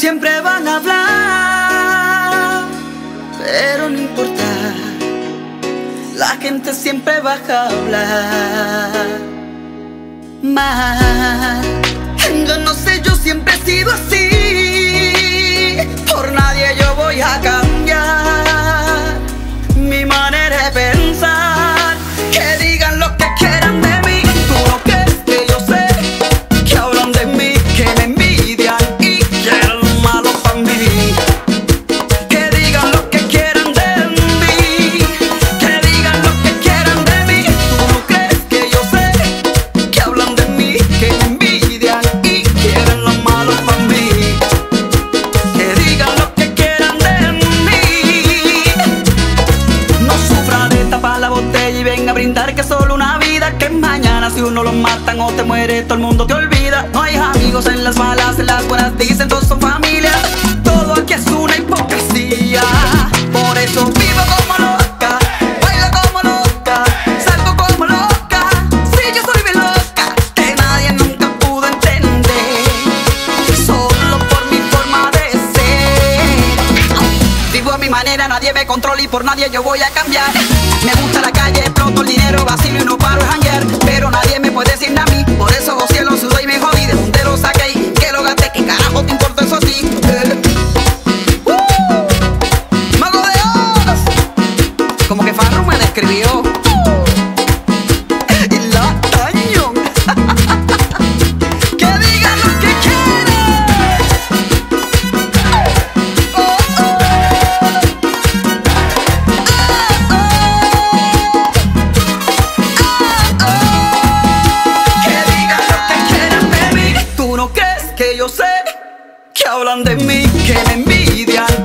Siempre van a hablar, pero no importa, la gente siempre va a hablar mal. Yo no sé, yo siempre he sido así, por nadie yo voy a cambiar mi manera de pensar. Que digan lo que quieran de mí, tú no crees que yo sé que hablan de mí, que me envidian y quieren lo malo para mí. Que digan lo que quieran de mí, que digan lo que quieran de mí, tú no crees que yo sé que hablan de mí, que me envidian y quieren lo malo para mí. Que digan lo que quieran de mí, no sufra de tapar la botella y venga a brindar que es solo una vida, que mañana si uno lo matan o te muere todo el mundo te olvida. No hay amigos en las malas, en las buenas dicen todos son familia. Todo aquí es una hipocresía, por eso vivo como loca, bailo como loca, salgo como loca. Si yo soy bien loca, que nadie nunca pudo entender, solo por mi forma de ser. Vivo a mi manera, nadie me controla y por nadie yo voy a cambiar. Me gusta la calle, exploto el dinero, vacilo y no paro de janguear, pero nadie me puede decir nada a mí. Por eso gocé los sudo y me jodí. ¿De dónde lo saqué y que lo gasté? ¿Qué carajo te importa eso a ti? ¡Mago de Oz! Como que Farru me describió. Y la tañón. Que digan lo que quieran. Oh, oh. Que digan lo que quieran de mí, tú no crees que yo sé que hablan de mí, que me envidian